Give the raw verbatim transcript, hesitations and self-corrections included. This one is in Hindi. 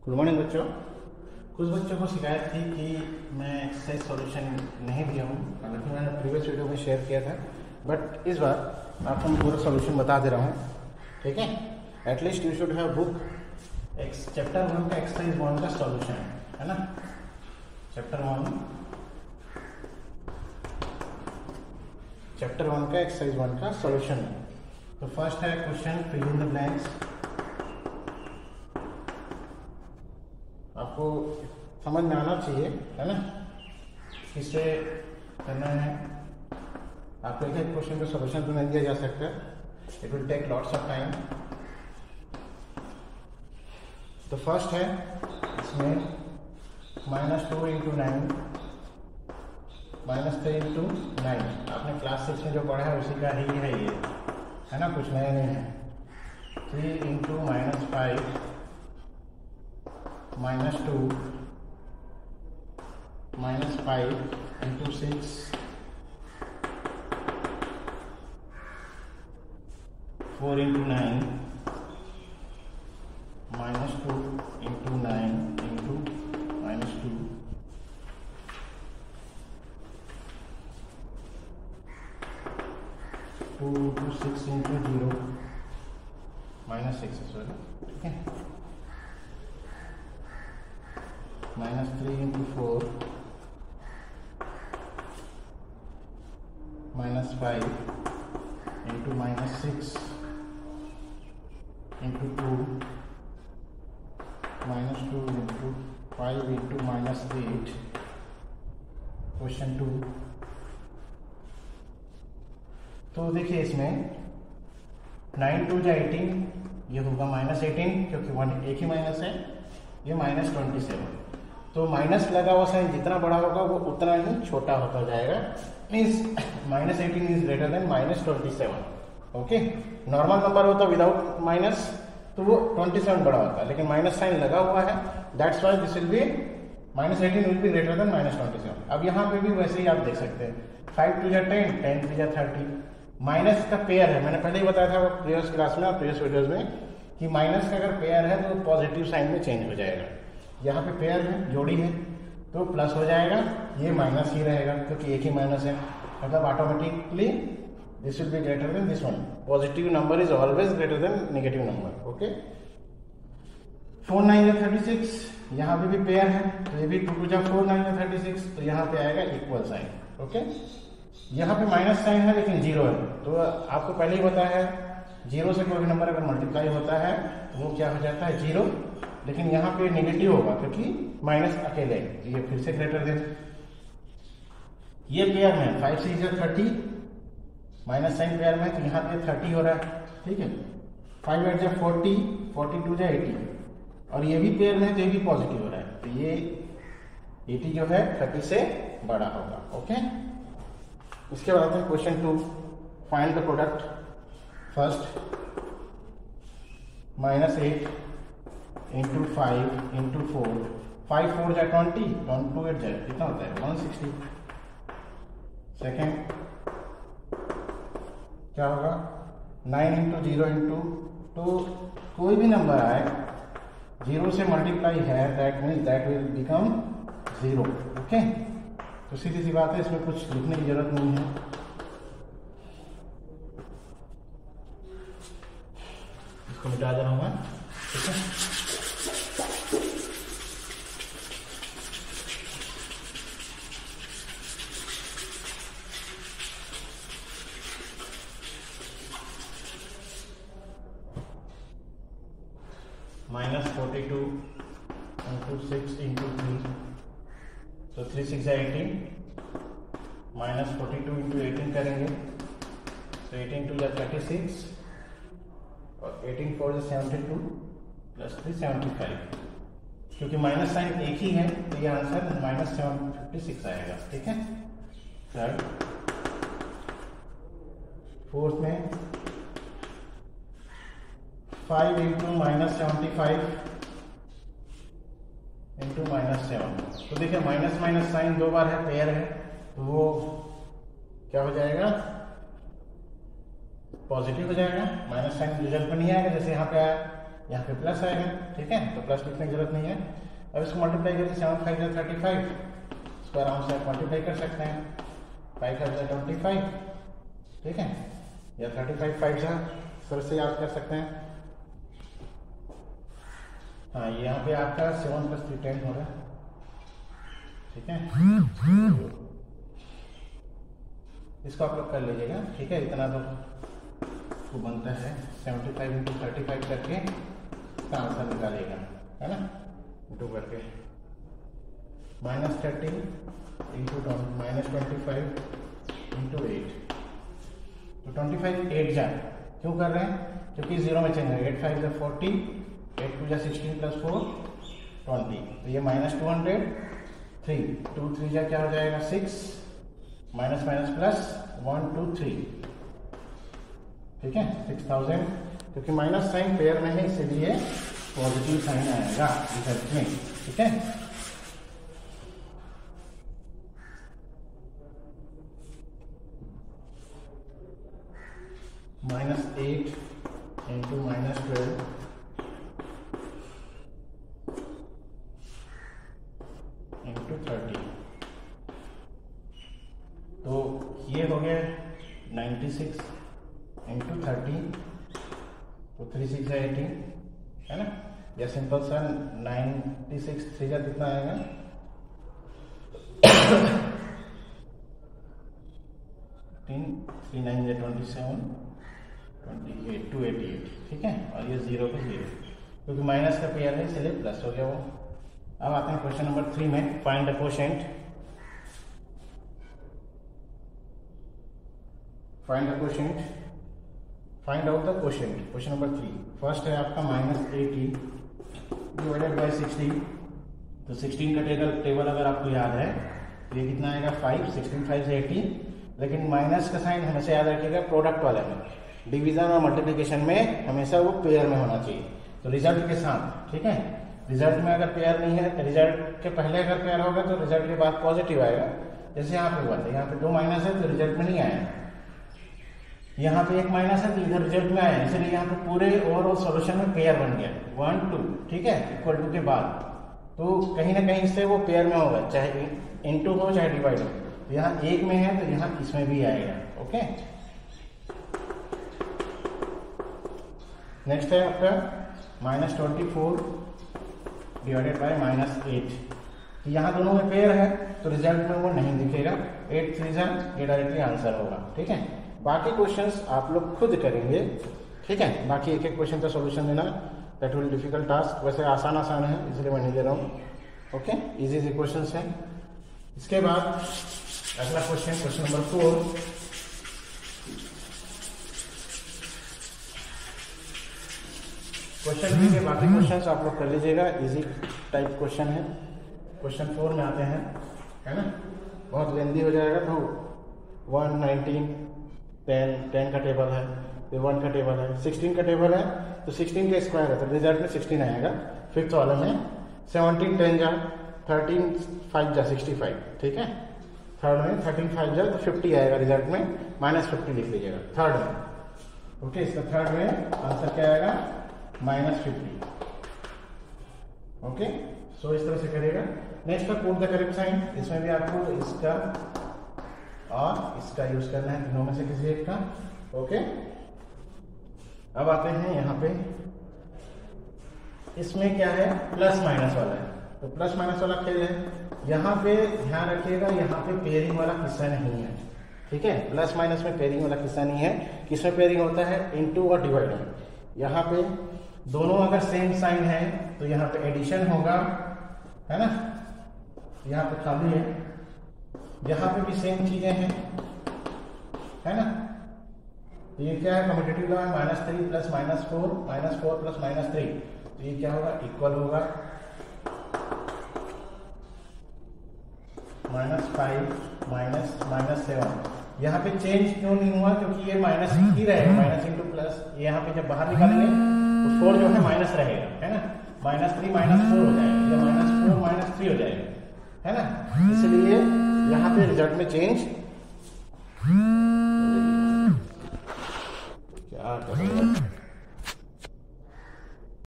गुड मॉर्निंग बच्चों। कुछ बच्चों को शिकायत थी कि मैं एक्सरसाइज सॉल्यूशन नहीं दिया हूँ, हालांकि मैंने प्रीवियस वीडियो में शेयर किया था, बट इस बार आपको मैं पूरा सॉल्यूशन बता दे रहा हूँ। ठीक है, at least you should have book X chapter one का एक्सरसाइज वन का सॉल्यूशन है ना। चैप्टर वन चैप्टर वन का एक्सरसाइज वन का सॉल्यूशन है। तो फर्स्ट है question fill in the blanks. आपको समझ में आना चाहिए, है ना, किससे करना है। आपको एक एक क्वेश्चन का सॉल्यूशन तो नहीं दिया जा सकता, it will take lots of time. तो फर्स्ट है इसमें minus two into nine minus three into nine. आपने क्लास सिक्स में जो पढ़ा है उसी का ही है ये, है ना, कुछ नया नहीं है। Three into minus five minus two minus five into six four into nine minus two into nine into minus two two into six into zero minus six sorry, ठीक है, minus three into four minus five into minus six into two minus two into five into minus eight. Question two. तो देखिए इसमें नाइन टू जा एटीन, ये होगा माइनस एटीन क्योंकि वन एक ही माइनस है, ये माइनस ट्वेंटी सेवन। तो माइनस लगा हुआ साइन जितना बड़ा होगा वो उतना ही छोटा होता जाएगा। Means minus eighteen is greater than minus twenty seven. Okay, normal number होता विदाउट माइनस तो वो ट्वेंटी सेवन बड़ा होता है, लेकिन माइनस साइन लगा हुआ है, that's why this will be minus eighteen will be greater than minus twenty seven. अब यहाँ पे भी वैसे ही आप देख सकते हैं, फाइव टू जा टेन, टेन थ्री जा थर्टी। माइनस का पेयर है, मैंने पहले ही बताया था प्रीवियस क्लास में और प्रीवियस वीडियोज में कि माइनस का अगर पेयर है तो पॉजिटिव साइन में चेंज हो जाएगा। यहाँ पे पेयर है, जोड़ी है, तो प्लस हो जाएगा, ये माइनस ही रहेगा क्योंकि एक ही माइनस है, मतलब automatically this will be greater than this one. Positive number is always greater than negative number. Okay, four nine या थर्टी सिक्स, यहाँ पे भी पेयर है, तो ये भी टू टू जा फोर नाइन या थर्टी सिक्स, तो यहाँ पे आएगा इक्वल साइन। ओके, यहाँ पे माइनस साइन है लेकिन जीरो है, तो आपको पहले ही बताया है जीरो से कोई भी नंबर अगर मल्टीप्लाई होता है तो वो क्या हो जाता है, जीरो। लेकिन यहाँ पे नेगेटिव होगा क्योंकि माइनस अकेले, ये फिर से ग्रेटर देन। ये पेयर में फाइव से is thirty, minus sign pair में, तो यहाँ पे थर्टी हो रहा है, ठीक है। फाइव एट जा फोर्टी, फोर्टी टू जा एटी, और ये भी पेयर में, तो ये भी पॉजिटिव हो रहा है, तो ये एटी जो है थर्टी से बड़ा होगा। ओके, इसके बाद आते हैं question two, find the product. First minus eight into five into four, five four जा ट्वेंटी, ट्वेंटी टू एट जाए कितना होता है, वन सिक्सटी। सेकेंड क्या होगा, नाइन इंटू जीरो इंटू, तो कोई भी नंबर आए जीरो से मल्टीप्लाई है that means that will become zero. Okay, तो सीधी सी बात है, इसमें कुछ लिखने की जरूरत नहीं है। इसको मिटा दे रहा हूं मैं, ठीक है। Minus forty two into six into three, तो थ्री सिक्स है eighteen, minus forty two into eighteen करेंगे तो एटीन टू जा थर्टी सिक्स, और एटीन फोर जा seventy two plus three seventy five. क्योंकि माइनस साइन एक ही है तो ये answer minus seven fifty six आएगा, ठीक है। थर्ड, फोर्थ में five into minus seventy five into minus seven, तो देखिए माइनस माइनस साइन दो बार है, पेयर है, तो वो क्या हो जाएगा, पॉजिटिव हो जाएगा, माइनस साइन रिजल्ट में नहीं आएगा जैसे यहाँ पे आया। यहाँ पे प्लस आएगा, ठीक है, तो प्लस लिखने की जरूरत नहीं है। अब इसको मल्टीप्लाई करके सेवन फाइव जो थर्टी फाइव, इसको आराम से मल्टीप्लाई कर सकते हैं, फाइव फाइव जो ट्वेंटी फाइव, ठीक है, या थर्टी फाइव फाइव जा सर से याद कर सकते हैं। हाँ, यहाँ पे आपका सेवन प्लस थ्री टेन हो रहा है, ठीक है, इसको आप लोग कर लीजिएगा, ठीक है, इतना तो बनता है seventy five into thirty five करके इसका आंसर निकालिएगा, है ना, इंटू करके minus thirty into minus twenty five into eight, तो ट्वेंटी फाइव एट जा क्यों कर रहे हैं, क्योंकि जीरो में चेंज है, एट फाइव जा फोर्टी, एट टू जा सिक्सटीन प्लस फोर ट्वेंटी, तो ये minus two hundred, three two three जा क्या हो जाएगा six, minus minus plus one two three, ठीक है, सिक्स थाउजेंड, क्योंकि माइनस साइन पेयर में है इसलिए पॉजिटिव साइन आएगा रिजल्ट में, ठीक है। Minus eight into minus twelve into thirty, तो ये हो गया नाइन्टी सिक्स इंटू थर्टी, तो थ्री सिक्स एटीन, है ना, या सिंपल सा नाइन्टी सिक्स थ्री का कितना आएगा थ्री नाइन या twenty seven, twenty eight two eighty eight, ठीक है, और ये जीरो पे जीरो, क्योंकि माइनस का पेयर है इसलिए प्लस हो गया वो। अब आते हैं क्वेश्चन नंबर थ्री में, find the quotient. Find the quotient, find out the quotient, question number three. First है आपका minus eighty divided by sixteen, तो सिक्सटीन का टेबल टेबल अगर आपको याद है तो ये कितना आएगा फाइव, सिक्सटीन फाइव से एटी, लेकिन माइनस का साइन हमेशा याद रखिएगा प्रोडक्ट वाले में, डिवीजन और मल्टीप्लिकेशन में हमेशा वो पेयर में होना चाहिए, तो रिजल्ट के साथ, ठीक है, रिजल्ट में अगर पेयर नहीं है, रिजल्ट के पहले अगर पेयर होगा तो रिजल्ट के बाद पॉजिटिव आएगा, जैसे यहाँ पे हुआ था, यहाँ पे दो माइनस है तो रिजल्ट में नहीं आया, यहाँ पे एक माइनस है तो इधर रिजल्ट में आया, इसलिए यहाँ पे पूरे ओवरऑल सॉल्यूशन में पेयर बन गया वन टू, ठीक है, इक्वल टू के बाद, तो कहीं ना कहीं से वो पेयर में होगा, चाहे इनटू हो चाहे डिवाइड हो, तो यहाँ एक में है तो यहाँ इसमें भी आएगा, ओके। नेक्स्ट है आपका minus twenty four divided by minus eight, तो यहाँ दोनों में पेयर है तो रिजल्ट में वो नहीं दिखेगा, एट थ्री जा ये डायरेक्टली आंसर होगा, ठीक है। बाकी क्वेश्चंस आप लोग खुद करेंगे, ठीक है, बाकी एक एक क्वेश्चन का सॉल्यूशन देना दैट विल डिफिकल्ट टास्क, वैसे आसान आसान है इसलिए मैं नहीं दे रहा हूँ, ओके, इजी इजी क्वेश्चंस हैं। इसके बाद अगला question, question number four, question three के बाकी क्वेश्चंस आप लोग कर लीजिएगा, इजी टाइप क्वेश्चन है। क्वेश्चन फोर में आते हैं, है ना, बहुत लेंदी हो जाएगा, तो वन नाइनटीन टेन टेन का टेबल है, ये वन का टेबल है, सिक्सटीन का टेबल है, तो सिक्सटीन का स्क्वायर है तो रिजल्ट में सिक्सटीन आएगा। फिफ्थ वाले में सेवनटीन टेन जा, थर्टीन फाइव जा सिक्सटी फाइव, ठीक है, थर्ड में थर्टीन फाइव जा तो फिफ्टी आएगा रिजल्ट में, माइनस फिफ्टी लिख लीजिएगा थर्ड में, ओके। इसका थर्ड में आंसर क्या आएगा माइनस फिफ्टी, ओके। सो इस तरह से करेगा। नेक्स्ट है पुट द करेक्ट साइन, इसमें भी आपको इसका और इसका यूज करना है, तीनों में से किसी एक का, ओके। अब आते हैं यहाँ पे, इसमें क्या है प्लस माइनस वाला है, तो प्लस माइनस वाला खेल है, यहाँ पे ध्यान रखिएगा, यहाँ पे पेयरिंग वाला किस्सा नहीं है, ठीक है, प्लस माइनस में पेयरिंग वाला किस्सा नहीं है। किसमें पेयरिंग होता है, इनटू और डिवाइड में। यहाँ पे दोनों अगर सेम साइन है तो यहाँ पे एडिशन होगा, है ना, यहाँ पे खाली है, यहाँ पे भी सेम चीजें हैं, है ना, तो ये क्या है कम्यूटेटिव लॉ है, minus three plus minus four, minus four plus minus three, तो ये क्या होगा इक्वल होगा minus five minus minus seven. यहाँ पे चेंज क्यों नहीं हुआ, क्योंकि ये माइनस ही रहेगा, माइनस इंटू प्लस, यहाँ पे जब बाहर निकालेंगे तो फोर जो है माइनस रहेगा, है ना, माइनस थ्री माइनस फोर हो जाएगा, या माइनस फोर माइनस थ्री हो जाएगा, है ना, इसलिए यहाँ पे रिजल्ट में चेंज क्या करेंगे।